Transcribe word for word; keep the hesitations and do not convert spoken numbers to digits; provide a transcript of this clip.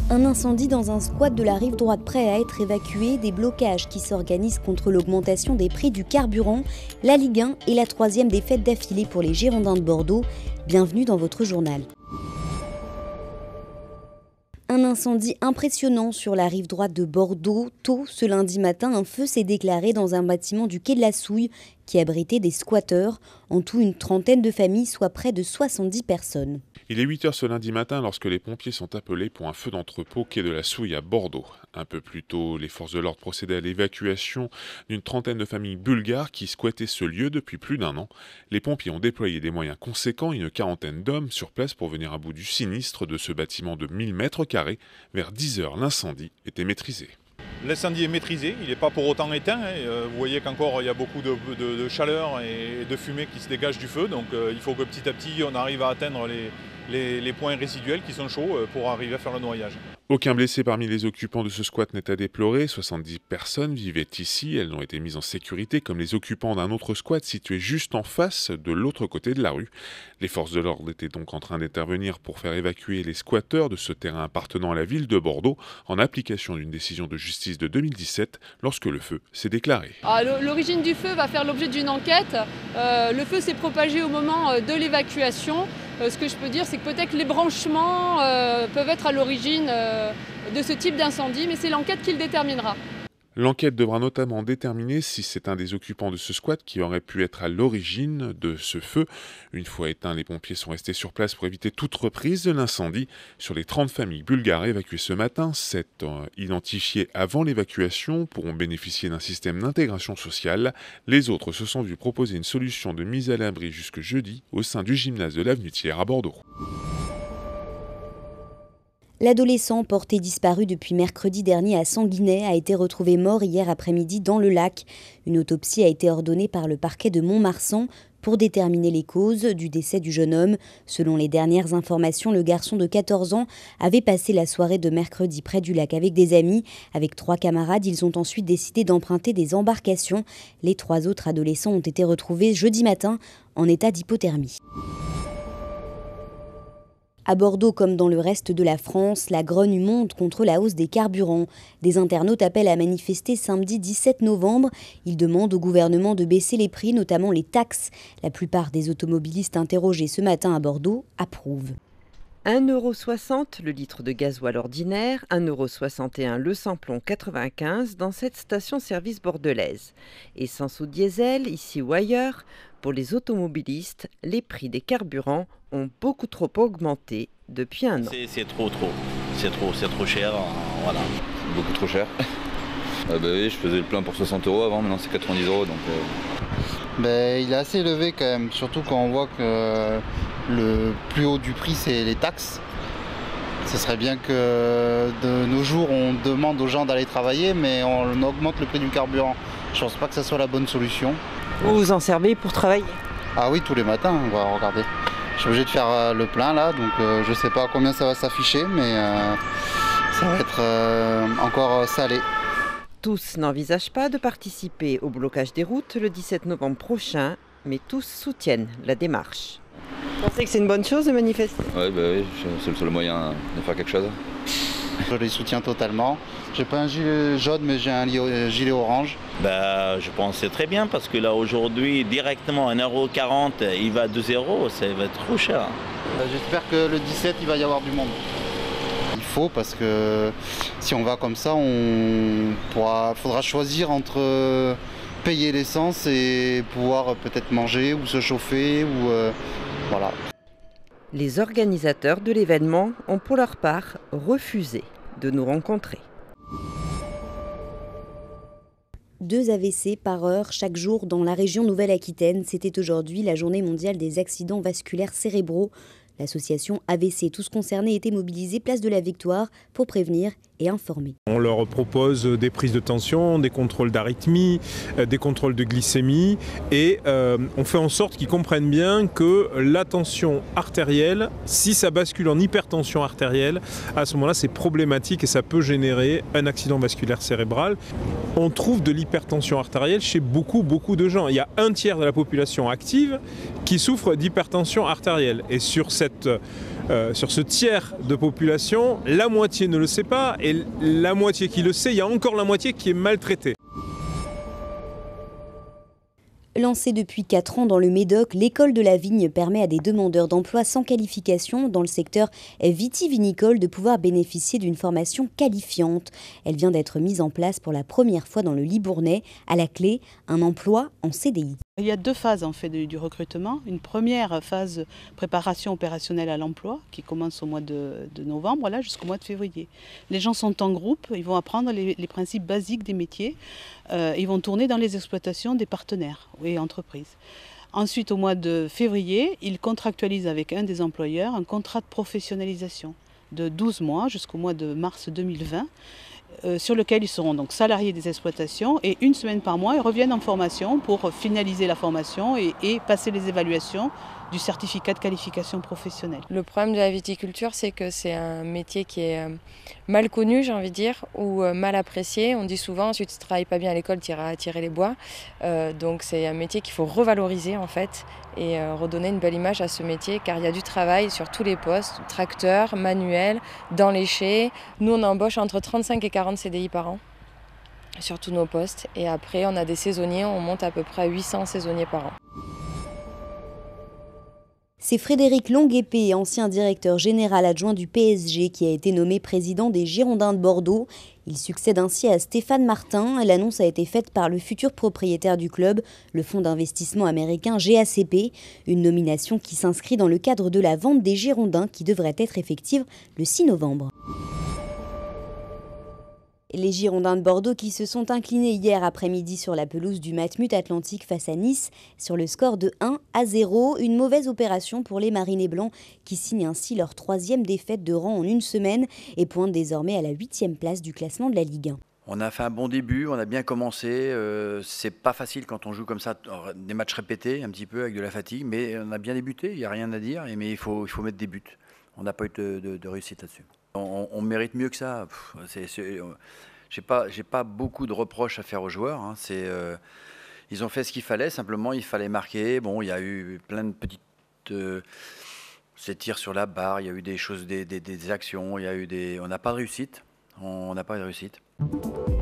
Un incendie dans un squat de la rive droite prêt à être évacué, des blocages qui s'organisent contre l'augmentation des prix du carburant. La Ligue un est la troisième défaite d'affilée pour les Girondins de Bordeaux. Bienvenue dans votre journal. Un incendie impressionnant sur la rive droite de Bordeaux. Tôt ce lundi matin, un feu s'est déclaré dans un bâtiment du quai de la Souille qui abritait des squatteurs. En tout, une trentaine de familles, soit près de soixante-dix personnes. Il est huit heures ce lundi matin lorsque les pompiers sont appelés pour un feu d'entrepôt quai de la Souille à Bordeaux. Un peu plus tôt, les forces de l'ordre procédaient à l'évacuation d'une trentaine de familles bulgares qui squattaient ce lieu depuis plus d'un an. Les pompiers ont déployé des moyens conséquents, une quarantaine d'hommes sur place pour venir à bout du sinistre de ce bâtiment de mille mètres carrés. Vers dix heures, l'incendie était maîtrisé. L'incendie est maîtrisé, il n'est pas pour autant éteint. Vous voyez qu'encore il y a beaucoup de, de, de chaleur et de fumée qui se dégage du feu. Donc il faut que petit à petit on arrive à atteindre les, les, les points résiduels qui sont chauds pour arriver à faire le noyage. Aucun blessé parmi les occupants de ce squat n'est à déplorer. soixante-dix personnes vivaient ici. Elles ont été mises en sécurité comme les occupants d'un autre squat situé juste en face de l'autre côté de la rue. Les forces de l'ordre étaient donc en train d'intervenir pour faire évacuer les squatteurs de ce terrain appartenant à la ville de Bordeaux en application d'une décision de justice de deux mille dix-sept lorsque le feu s'est déclaré. Ah, l'origine du feu va faire l'objet d'une enquête. Euh, le feu s'est propagé au moment de l'évacuation. Euh, ce que je peux dire, c'est que peut-être les branchements euh, peuvent être à l'origine euh, de ce type d'incendie, mais c'est l'enquête qui le déterminera. L'enquête devra notamment déterminer si c'est un des occupants de ce squat qui aurait pu être à l'origine de ce feu. Une fois éteint, les pompiers sont restés sur place pour éviter toute reprise de l'incendie. Sur les trente familles bulgares évacuées ce matin, sept euh, identifiées avant l'évacuation pourront bénéficier d'un système d'intégration sociale. Les autres se sont vus proposer une solution de mise à l'abri jusque jeudi au sein du gymnase de l'Avenue Thiers à Bordeaux. L'adolescent porté disparu depuis mercredi dernier à Sanguinet a été retrouvé mort hier après-midi dans le lac. Une autopsie a été ordonnée par le parquet de Mont-Marsan pour déterminer les causes du décès du jeune homme. Selon les dernières informations, le garçon de quatorze ans avait passé la soirée de mercredi près du lac avec des amis. Avec trois camarades, ils ont ensuite décidé d'emprunter des embarcations. Les trois autres adolescents ont été retrouvés jeudi matin en état d'hypothermie. À Bordeaux, comme dans le reste de la France, la grogne monte contre la hausse des carburants. Des internautes appellent à manifester samedi dix-sept novembre. Ils demandent au gouvernement de baisser les prix, notamment les taxes. La plupart des automobilistes interrogés ce matin à Bordeaux approuvent. un euro soixante le litre de gasoil ordinaire, un euro soixante et un le samplon quatre-vingt-quinze dans cette station-service bordelaise. Essence ou diesel, ici ou ailleurs, pour les automobilistes, les prix des carburants ont beaucoup trop augmenté depuis un an. C'est trop trop, c'est trop, c'est trop cher, voilà. Beaucoup trop cher. euh, bah oui, je faisais le plein pour soixante euros avant, maintenant c'est quatre-vingt-dix euros. Donc, euh... bah, il est assez élevé quand même, surtout quand on voit que le plus haut du prix c'est les taxes. Ce serait bien que de nos jours on demande aux gens d'aller travailler, mais on augmente le prix du carburant. Je pense pas que ça soit la bonne solution. Vous vous en servez pour travailler? Ah oui, tous les matins, on va regarder. Je suis obligé de faire le plein là, donc euh, je sais pas combien ça va s'afficher, mais euh, ça va être euh, encore salé. Tous n'envisagent pas de participer au blocage des routes le dix-sept novembre prochain, mais tous soutiennent la démarche. Vous pensez que c'est une bonne chose de manifester? Ouais, bah oui, c'est le seul moyen de faire quelque chose. Je les soutiens totalement. J'ai pas un gilet jaune, mais j'ai un gilet orange. Bah, je pense que c'est très bien parce que là aujourd'hui, directement un euro quarante, il va à deux euros, ça va être trop cher. Bah, j'espère que le dix-sept, il va y avoir du monde. Il faut parce que si on va comme ça, on pourra, faudra choisir entre payer l'essence et pouvoir peut-être manger ou se chauffer ou euh, voilà. Les organisateurs de l'événement ont pour leur part refusé de nous rencontrer. Deux A V C par heure chaque jour dans la région Nouvelle-Aquitaine. C'était aujourd'hui la journée mondiale des accidents vasculaires cérébraux. L'association A V C Tous Concernés était mobilisée place de la Victoire pour prévenir et informer. On leur propose des prises de tension, des contrôles d'arythmie, des contrôles de glycémie et euh, on fait en sorte qu'ils comprennent bien que la tension artérielle, si ça bascule en hypertension artérielle, à ce moment-là c'est problématique et ça peut générer un accident vasculaire cérébral. On trouve de l'hypertension artérielle chez beaucoup beaucoup de gens. Il y a un tiers de la population active qui souffre d'hypertension artérielle et sur cette euh, sur ce tiers de population, la moitié ne le sait pas, et la moitié qui le sait, il y a encore la moitié qui est maltraitée. Lancée depuis quatre ans dans le Médoc, l'école de la vigne permet à des demandeurs d'emploi sans qualification dans le secteur vitivinicole de pouvoir bénéficier d'une formation qualifiante. Elle vient d'être mise en place pour la première fois dans le Libournais. À la clé, un emploi en C D I. Il y a deux phases en fait du, du recrutement. Une première phase préparation opérationnelle à l'emploi qui commence au mois de, de novembre là jusqu'au mois de février. Les gens sont en groupe, ils vont apprendre les, les principes basiques des métiers. Euh, ils vont tourner dans les exploitations des partenaires et entreprises. Ensuite, au mois de février, ils contractualisent avec un des employeurs un contrat de professionnalisation de douze mois jusqu'au mois de mars deux mille vingt. Euh, sur lequel ils seront donc salariés des exploitations et une semaine par mois, ils reviennent en formation pour finaliser la formation et, et passer les évaluations du certificat de qualification professionnelle. Le problème de la viticulture, c'est que c'est un métier qui est mal connu, j'ai envie de dire, ou mal apprécié. On dit souvent, si tu ne travailles pas bien à l'école, tu iras tirer les bois. Euh, donc c'est un métier qu'il faut revaloriser en fait et euh, redonner une belle image à ce métier, car il y a du travail sur tous les postes, tracteurs, manuels, dans les chais. Nous, on embauche entre trente-cinq et quarante C D I par an sur tous nos postes. Et après, on a des saisonniers, on monte à peu près à huit cents saisonniers par an. C'est Frédéric Longuepée, ancien directeur général adjoint du P S G, qui a été nommé président des Girondins de Bordeaux. Il succède ainsi à Stéphane Martin. L'annonce a été faite par le futur propriétaire du club, le fonds d'investissement américain G A C P. Une nomination qui s'inscrit dans le cadre de la vente des Girondins qui devrait être effective le six novembre. Les Girondins de Bordeaux qui se sont inclinés hier après-midi sur la pelouse du Matmut Atlantique face à Nice sur le score de un à zéro. Une mauvaise opération pour les Marinés Blancs qui signent ainsi leur troisième défaite de rang en une semaine et pointent désormais à la huitième place du classement de la Ligue un. On a fait un bon début, on a bien commencé. Euh, c'est pas facile quand on joue comme ça, des matchs répétés un petit peu avec de la fatigue, mais on a bien débuté, il n'y a rien à dire, mais il faut, il faut mettre des buts. On n'a pas eu de, de, de réussite là-dessus. On, on mérite mieux que ça. C'est, c'est, j'ai pas, j'ai pas beaucoup de reproches à faire aux joueurs. Hein. C'est, euh, ils ont fait ce qu'il fallait. Simplement, il fallait marquer. Bon, il y a eu plein de petites, euh, ces tirs sur la barre. Il y a eu des choses, des, des, des actions. Il y a eu des, on n'a pas de réussite. On n'a pas de réussite.